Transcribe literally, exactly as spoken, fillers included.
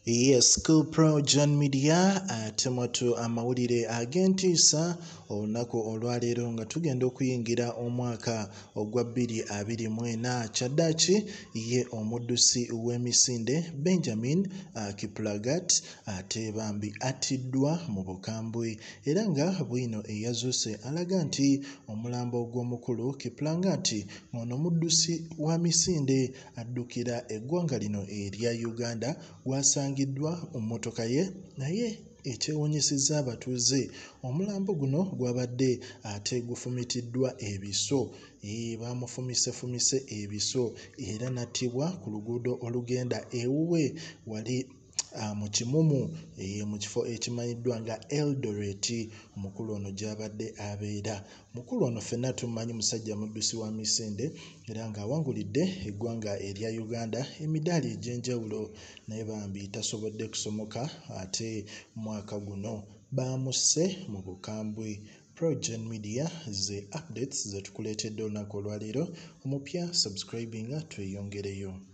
Yes, ku PROJOURN media atematu amawulire agentiisa olunaku olwaleero nga tugenda okuyingira omwaka ogwa bbiri abiri mu ena. Kyaddaaki ye omuddusi wemisinde Benjamin Kiplagat ate bambi attidwa mu bukambwe era nga bwino eyazuuse alaga nti omulambo ogw'omukulu Kiplagat ono muddusi wa misinde addukira eggwanga lino erya Uganda gwasangiddwa mu mmotoka ye naye ekyewuunyisizza abatuuze omulambo guno gwabadde ate gufumitiddwa ebiso. E, bamufumisefumise ebiso era nattibwa ku luguudo olugenda ewuwe wali Uh, mu kimumu e, mu kifo ekimanyiddwa nga Eldoret omukulu ono gy'abadde abeera. Mukulu ono ffenna tumanyi musajja muddusi wa misinde era ng'awangulidde eggwanga erya Uganda emidaali egy'enjawulo naye bambi tasobodde kusomoka ate mwaka guno baamusse mu bukambwe. PROJOURN media ze updates ze tukuleetedde olunaku olwaleero omupya subscribinga tweyongereyo.